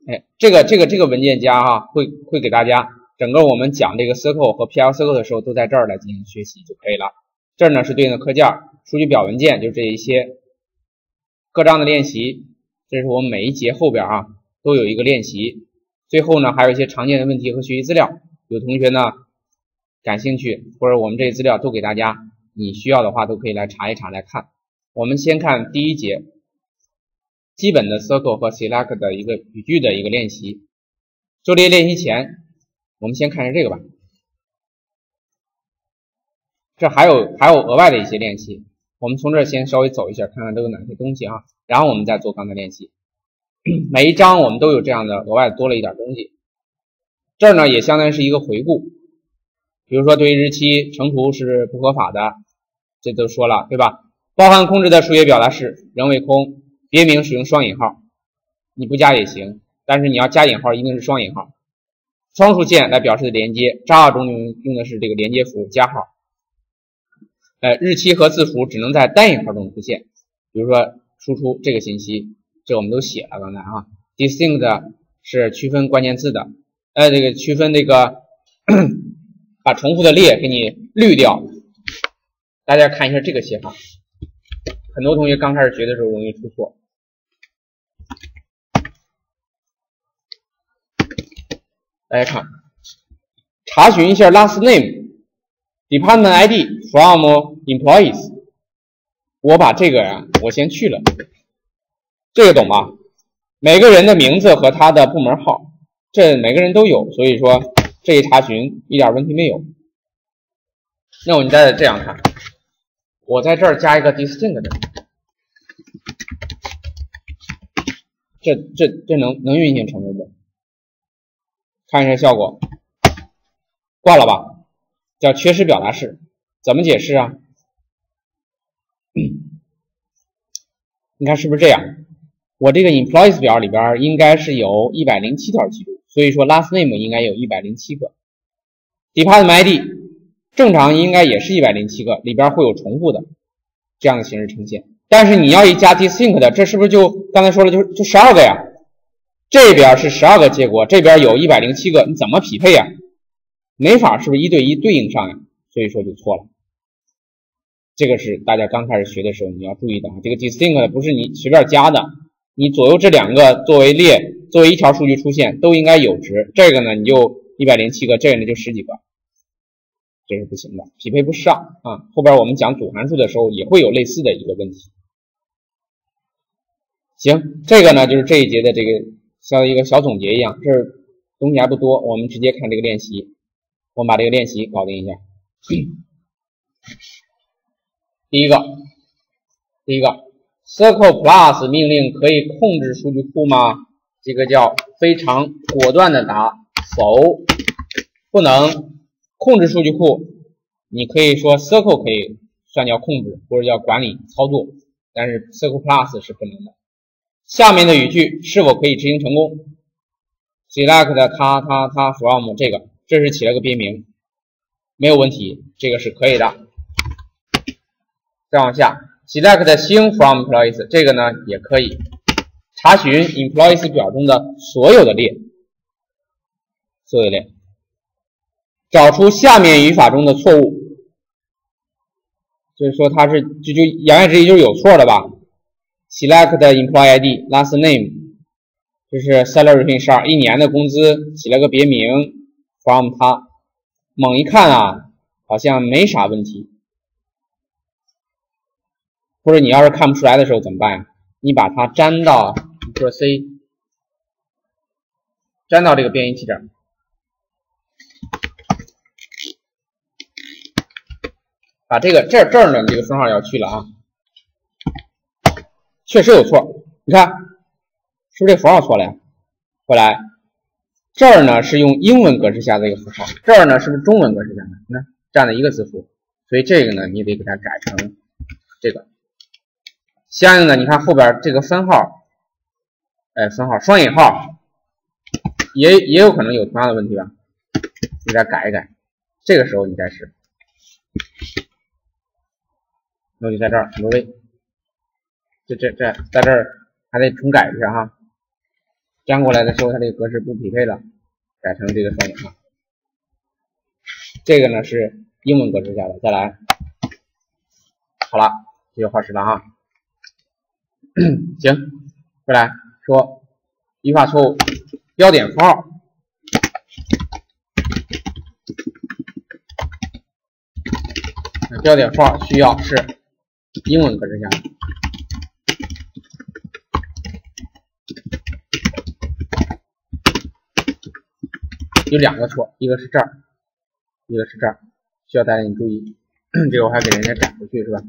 哎，这个文件夹会给大家整个我们讲这个 Circle 和 PL Circle 的时候都在这儿来进行学习就可以了。这儿呢是对应的课件，数据表文件就这一些，各章的练习，这是我们每一节后边都有一个练习。最后呢还有一些常见的问题和学习资料，有同学呢感兴趣或者我们这些资料都给大家，你需要的话都可以来查一查来看。我们先看第一节基本的 Circle 和 Select 的一个语句的一个练习。做这些练习前我们先看一下这个吧，这还有额外的一些练习，我们从这儿先稍微走一下看看都有哪些东西然后我们再做刚才练习。每一章我们都有这样的额外多了一点东西，这儿呢也相当于是一个回顾，比如说对于日期乘除是不合法的，这都说了对吧？包含控制的数学表达式仍为空，别名使用双引号，你不加也行，但是你要加引号一定是双引号。双数线来表示的连接 ，Java 中用的是这个连接符加号。日期和字符只能在单引号中出现，比如说输出这个信息，这我们都写了刚才distinct 是区分关键字的，这个区分这个把重复的列给你滤掉。大家看一下这个写法，很多同学刚开始学的时候容易出错。大家看，查询一下 last name、department ID from employees。我把这个我先去了，这个懂吧？每个人的名字和他的部门号，这每个人都有，所以说这一查询一点问题没有。那我们再这样看，我在这儿加一个 distinct 的，这能运行成功不？看一下效果，挂了吧？叫缺失表达式，怎么解释啊？你看是不是这样？我这个 employees 表里边应该是有107条记录，所以说 last name 应该有107个。department ID 正常应该也是107个，里边会有重复的这样的形式呈现。但是你要一加 distinct 的，这是不是就刚才说了就12个呀？这边是12个结果，这边有107个，你怎么匹配呀？没法，是不是一对一对应上呀？所以说就错了。这个是大家刚开始学的时候你要注意的，这个 distinct 不是你随便加的，你左右这两个作为列，作为一条数据出现都应该有值，这个呢你就107个，这个呢就10几个，这是不行的，匹配不上后边我们讲组函数的时候也会有类似的一个问题。行，这个呢就是这一节的这个像一个小总结一样，这东西还不多，我们直接看这个练习，我们把这个练习搞定一下。第一个 Circle Plus 命令可以控制数据库吗？这个叫非常果断的答否，不能控制数据库。你可以说 Circle 可以算叫控制或者叫管理操作，但是 Circle Plus 是不能的。下面的语句是否可以执行成功？ Select 他 from 这是起了个别名，没有问题，这个是可以的。再往下 select 星 from employees 这个呢也可以查询 employees 表中的所有的列，找出下面语法中的错误，就是说它是就言外之意就是有错的吧。select employee ID last name 这是 salary 乘以12，一年的工资起了个别名 from 他，猛一看好像没啥问题。或者你要是看不出来的时候怎么办呀？你把它粘到，你说 C， 粘到这个编译器这儿，把这个这儿呢，这个分号要去了确实有错，你看是不是这符号错了呀？后来这儿呢是用英文格式下的一个符号，这儿呢是不是中文格式下的？你看占了一个字符，所以这个呢你得给它改成这个。相应的，你看后边这个分号，分号双引号也有可能有同样的问题吧？你给它改一改，这个时候你再试。那就在这儿挪威，这在这儿还得重改一下粘过来的时候它这个格式不匹配了，改成这个双引号。这个呢是英文格式下的。再来，好了，这就画实了哈。行，回来说语法错误，标点符号。标点符号需要是英文格式下的。有两个错，一个是这儿，一个是这儿，需要大家你注意。这个我还给人家改回去是吧？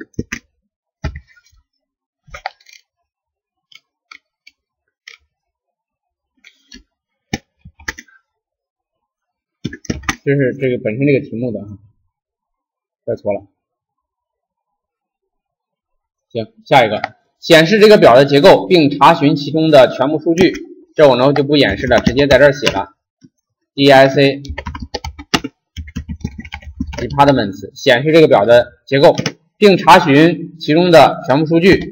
这是这个本身这个题目的啊，这错了。行，下一个，显示这个表的结构并查询其中的全部数据。这我呢就不演示了，直接在这儿写了。DIC Departments 显示这个表的结构，并查询其中的全部数据，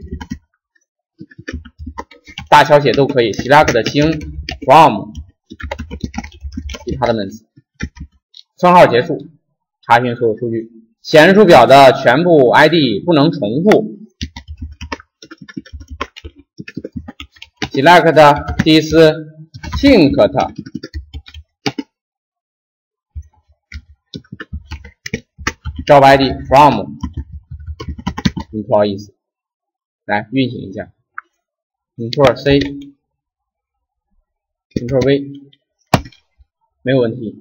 大小写都可以。Select 清 from Departments， 分号结束，查询所有数据，显示出表的全部 ID 不能重复。Select distinct job ID from employees， 来运行一下 ，Ctrl C Ctrl V， 没有问题。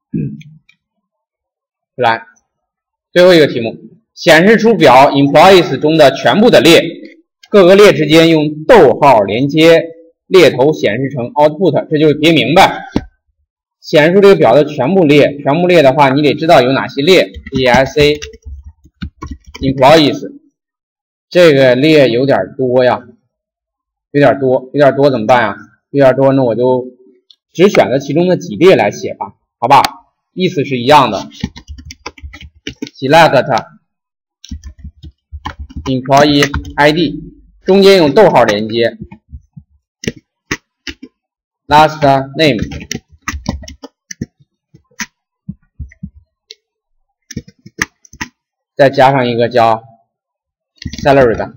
来，最后一个题目，显示出表 employees 中的全部的列，各个列之间用逗号连接，列头显示成 output， 这就是别名呗。显示出这个表的全部列，全部列的话，你得知道有哪些列。DIC employees 这个列有点多呀，有点多怎么办呀？有点多，那我就只选择其中的几列来写吧，好吧？意思是一样的。Select employee ID 中间用逗号连接 ，last name。再加上一个叫 salary 的，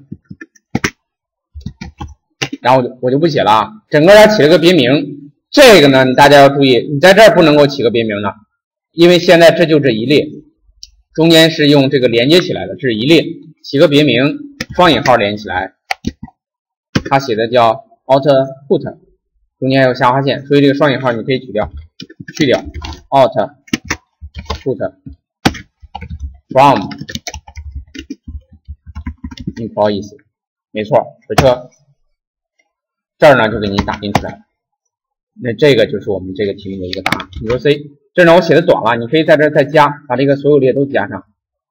然后我就不写了啊，整个起了个别名。这个呢，大家要注意，你在这儿不能够起个别名的，因为现在这就这一列，中间是用这个连接起来的，这是一列，起个别名，双引号连起来，它写的叫 output， 中间还有下划线，所以这个双引号你可以去掉 output from employees， 没错，回车。这儿呢就给你打印出来了。那这个就是我们这个题目的一个答案。你说 C， 这呢我写的短了，你可以在这儿再加，把这个所有列都加上。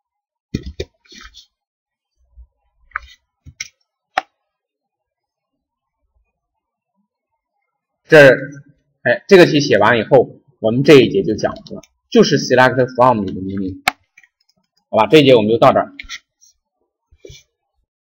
这个题写完以后，我们这一节就讲完了，就是 select from 里的命令。好吧，这一节我们就到这儿。